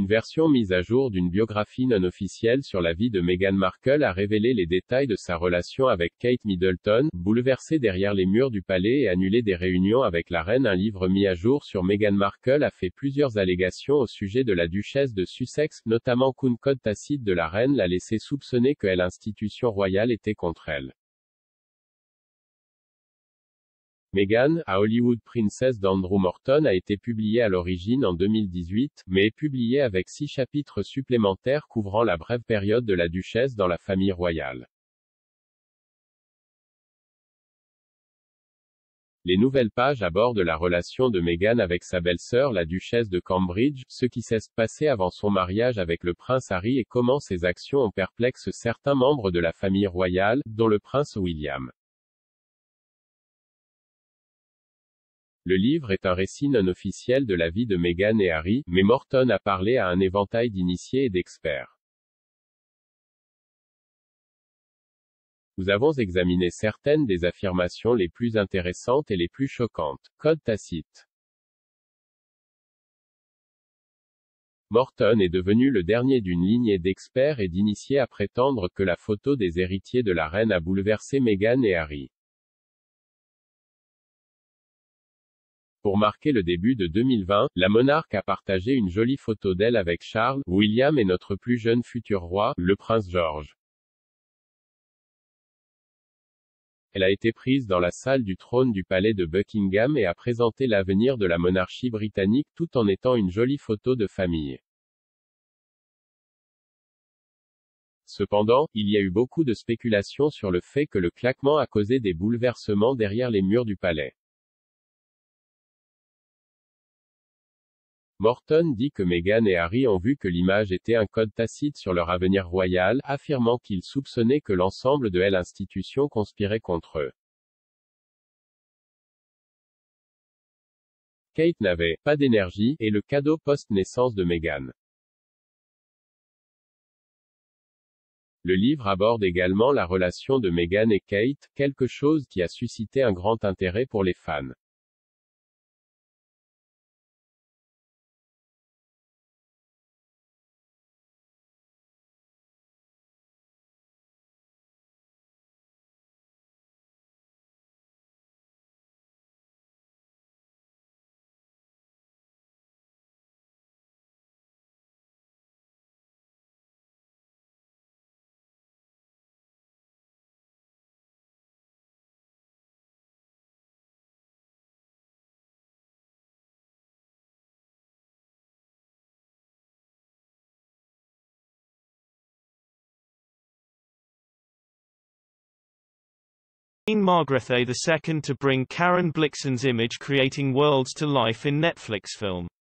Une version mise à jour d'une biographie non officielle sur la vie de Meghan Markle a révélé les détails de sa relation avec Kate Middleton, bouleversée derrière les murs du palais et annulée des réunions avec la reine. Un livre mis à jour sur Meghan Markle a fait plusieurs allégations au sujet de la duchesse de Sussex, notamment qu'une code tacite de la reine l'a laissé soupçonner que l'institution royale était contre elle. Meghan, a Hollywood Princess d'Andrew Morton a été publié à l'origine en 2018, mais est publié avec 6 chapitres supplémentaires couvrant la brève période de la duchesse dans la famille royale. Les nouvelles pages abordent la relation de Meghan avec sa belle-sœur la duchesse de Cambridge, ce qui s'est passé avant son mariage avec le prince Harry et comment ses actions ont perplexé certains membres de la famille royale, dont le prince William. Le livre est un récit non officiel de la vie de Meghan et Harry, mais Morton a parlé à un éventail d'initiés et d'experts. Nous avons examiné certaines des affirmations les plus intéressantes et les plus choquantes. Code tacite. Morton est devenu le dernier d'une lignée d'experts et d'initiés à prétendre que la photo des héritiers de la reine a bouleversé Meghan et Harry. Pour marquer le début de 2020, la monarque a partagé une jolie photo d'elle avec Charles, William et notre plus jeune futur roi, le prince George. Elle a été prise dans la salle du trône du palais de Buckingham et a présenté l'avenir de la monarchie britannique tout en étant une jolie photo de famille. Cependant, il y a eu beaucoup de spéculations sur le fait que le claquement a causé des bouleversements derrière les murs du palais. Morton dit que Meghan et Harry ont vu que l'image était un code tacite sur leur avenir royal, affirmant qu'ils soupçonnaient que l'ensemble de l'institution conspirait contre eux. Kate n'avait pas d'énergie, et le cadeau post-naissance de Meghan. Le livre aborde également la relation de Meghan et Kate, quelque chose qui a suscité un grand intérêt pour les fans. Queen Margrethe II to bring Karen Blixen's image creating worlds to life in Netflix film.